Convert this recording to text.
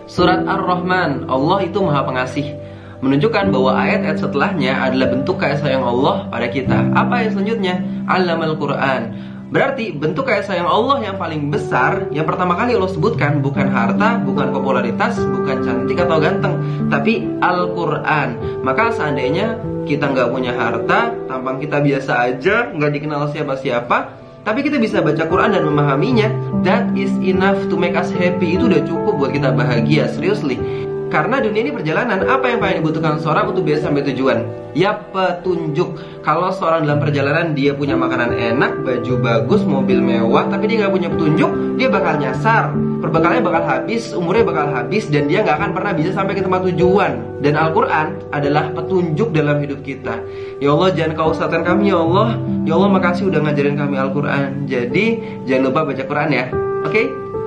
Surat Ar-Rahman, Allah itu Maha Pengasih, menunjukkan bahwa ayat-ayat setelahnya adalah bentuk kasih sayang Allah pada kita. Apa yang selanjutnya? Allamal Quran. Berarti bentuk kasih sayang Allah yang paling besar, yang pertama kali Allah sebutkan bukan harta, bukan popularitas, bukan cantik atau ganteng, tapi Al-Quran. Maka seandainya kita nggak punya harta, tampang kita biasa aja, nggak dikenal siapa-siapa, tapi kita bisa baca Quran dan memahaminya, that is enough to make us happy. Itu udah cukup buat kita bahagia, seriously. Karena dunia ini perjalanan, apa yang paling dibutuhkan seorang untuk bisa sampai tujuan? Ya, petunjuk. Kalau seorang dalam perjalanan dia punya makanan enak, baju bagus, mobil mewah, tapi dia nggak punya petunjuk, dia bakal nyasar, perbekalnya bakal habis, umurnya bakal habis, dan dia nggak akan pernah bisa sampai ke tempat tujuan. Dan Al-Quran adalah petunjuk dalam hidup kita. Ya Allah, jangan kau sesatkan kami ya Allah. Ya Allah, makasih udah ngajarin kami Al-Quran. Jadi jangan lupa baca Quran ya. Oke?